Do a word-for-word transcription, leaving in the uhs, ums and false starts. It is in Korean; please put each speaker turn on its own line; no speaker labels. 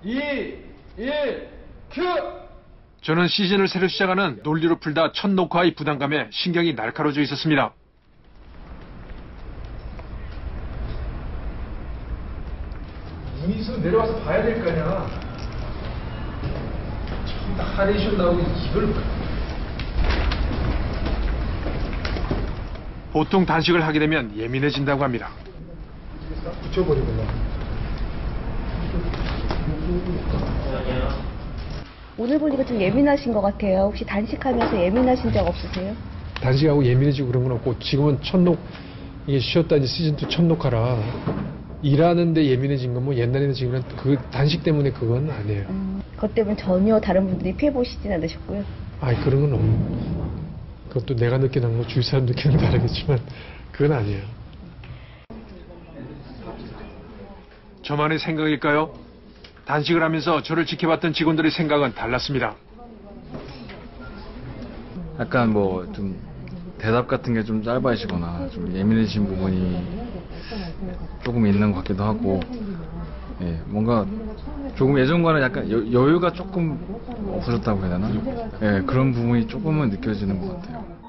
이, 일, 큐!
저는 시즌을 새로 시작하는 논리로 풀다 첫 녹화의 부담감에 신경이 날카로워져 있었습니다.
문희수 내려와서 봐야 될 거 아니야. 참, 하레이션 나오고 이걸.
보통 단식을 하게 되면 예민해진다고 합니다.
붙여버리구나.
오늘 보니까 좀 예민하신 것 같아요. 혹시 단식하면서 예민하신 적 없으세요?
단식하고 예민해지고 그런 건 없고, 지금은 첫 녹, 이게 쉬었다 이제 시즌 투 첫 녹화라, 일하는데 예민해진 건 뭐 옛날에는 지금은 그 단식 때문에 그건 아니에요.
음, 그것 때문에 전혀 다른 분들이 피해 보시진 않으셨고요.
아니, 그런 건 없는. 그것도 내가 느끼는 거, 주위 사람 느끼는 건 다르겠지만, 그건 아니에요.
저만의 생각일까요? 단식을 하면서 저를 지켜봤던 직원들의 생각은 달랐습니다.
약간 뭐 좀 대답 같은 게 좀 짧아지거나 좀 예민해진 부분이 조금 있는 것 같기도 하고, 예, 뭔가 조금 예전과는 약간 여, 여유가 조금 없어졌다고 해야 되나? 예, 그런 부분이 조금은 느껴지는 것 같아요.